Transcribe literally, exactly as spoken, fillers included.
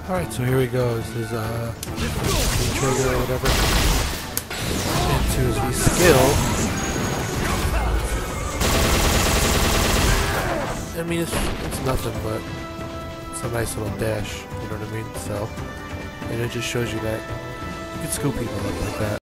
Alright, so here he goes. His uh, trigger or whatever into his V skill. I mean, it's, it's nothing, but it's a nice little dash, you know what I mean? So, and it just shows you that you can scoop people up like that.